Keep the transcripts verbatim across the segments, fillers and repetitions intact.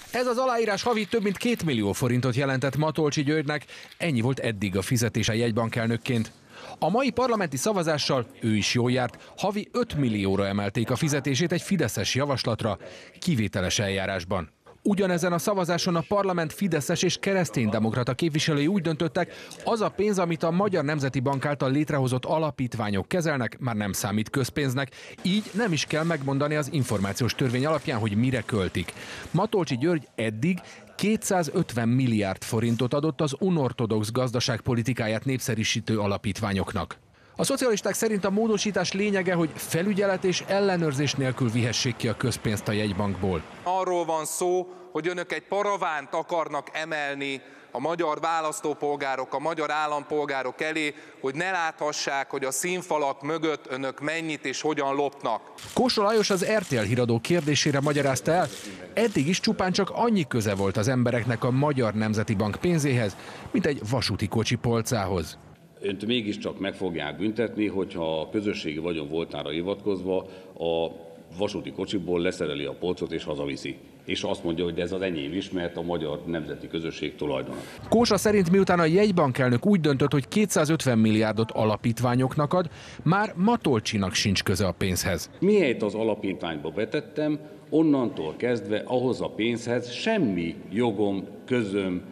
Ez az aláírás havi több mint két millió forintot jelentett Matolcsy Györgynek, ennyi volt eddig a fizetése jegybankelnökként. A mai parlamenti szavazással ő is jól járt, havi öt millióra emelték a fizetését egy fideszes javaslatra, kivételes eljárásban. Ugyanezen a szavazáson a parlament fideszes és kereszténydemokrata képviselői úgy döntöttek, az a pénz, amit a Magyar Nemzeti Bank által létrehozott alapítványok kezelnek, már nem számít közpénznek, így nem is kell megmondani az információs törvény alapján, hogy mire költik. Matolcsy György eddig kétszázötven milliárd forintot adott az unorthodox gazdaságpolitikáját népszerűsítő alapítványoknak. A szocialisták szerint a módosítás lényege, hogy felügyelet és ellenőrzés nélkül vihessék ki a közpénzt a jegybankból. Arról van szó, hogy önök egy paravánt akarnak emelni a magyar választópolgárok, a magyar állampolgárok elé, hogy ne láthassák, hogy a színfalak mögött önök mennyit és hogyan lopnak. Kósa Lajos az er té el híradó kérdésére magyarázta el, eddig is csupán csak annyi köze volt az embereknek a Magyar Nemzeti Bank pénzéhez, mint egy vasúti kocsi polcához. Önt mégiscsak meg fogják büntetni, hogyha a közösségi vagyon voltára hivatkozva a vasúti kocsiból leszereli a polcot és hazaviszi. És azt mondja, hogy ez az enyém is, mert a magyar nemzeti közösség tulajdona. Kósa szerint miután a jegybankelnök úgy döntött, hogy kétszázötven milliárdot alapítványoknak ad, már Matolcsynak sincs köze a pénzhez. Mihelyt az alapítványba betettem, onnantól kezdve ahhoz a pénzhez semmi jogom, közöm,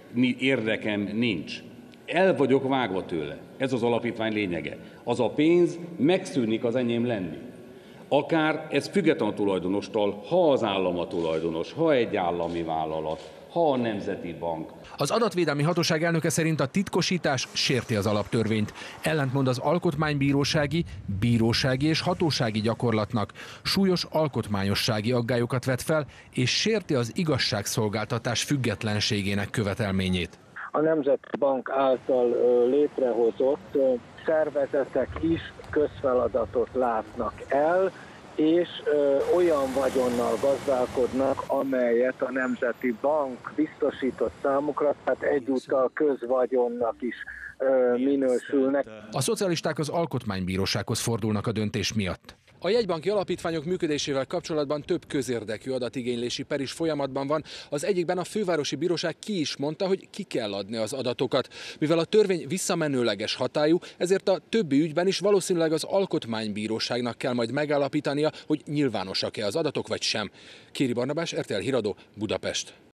érdekem nincs. El vagyok vágva tőle. Ez az alapítvány lényege. Az a pénz megszűnik az enyém lenni. Akár ez független a tulajdonostól, ha az állam a tulajdonos, ha egy állami vállalat, ha a Nemzeti Bank. Az adatvédelmi hatóság elnöke szerint a titkosítás sérti az alaptörvényt. Ellentmond az alkotmánybírósági, bírósági és hatósági gyakorlatnak. Súlyos alkotmányossági aggályokat vet fel, és sérti az igazságszolgáltatás függetlenségének követelményét. A Nemzeti Bank által létrehozott szervezetek is közfeladatot látnak el, és olyan vagyonnal gazdálkodnak, amelyet a Nemzeti Bank biztosított számukra, tehát egyúttal közvagyonnak is minősülnek. A szocialisták az alkotmánybírósághoz fordulnak a döntés miatt. A jegybanki alapítványok működésével kapcsolatban több közérdekű adatigénylési per is folyamatban van. Az egyikben a fővárosi bíróság ki is mondta, hogy ki kell adni az adatokat. Mivel a törvény visszamenőleges hatályú, ezért a többi ügyben is valószínűleg az alkotmánybíróságnak kell majd megállapítania, hogy nyilvánosak-e az adatok vagy sem. Kéri Barnabás, er té el híradó, Budapest.